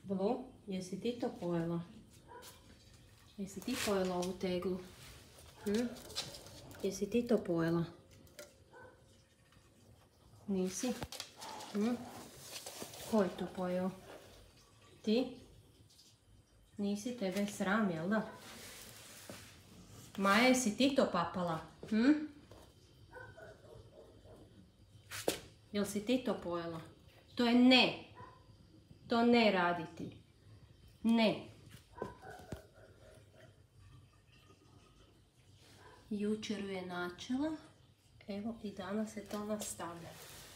Blu, jesi ti to pojela? Jesi ti pojela ovu teglu? Jesi ti to pojela? Nisi? Ko je to pojeo? Ti? Nisi, tebe je sram, jel da? Maja, jesi ti to papala? Jel si ti to pojela? To je ne. To ne raditi. Ne. Jučer ju je načela. Evo i danas se to nastavlja.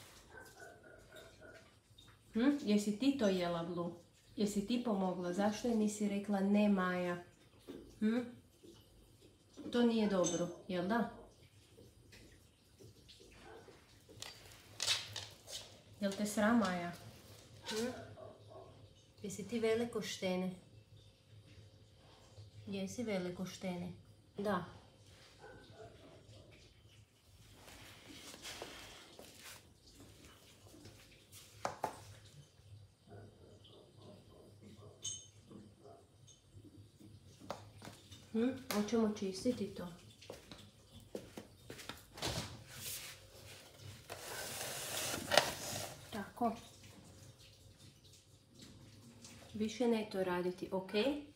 Jesi ti to jela, Blu? Jesi ti pomogla? Zašto je nisi rekla ne, Maja? To nije dobro, jel da? Jel te sram, Maja? Jesi ti veliko štene? Jesi veliko štene? Da. Hoćemo čistiti to. Tako. Više ne to raditi, ok?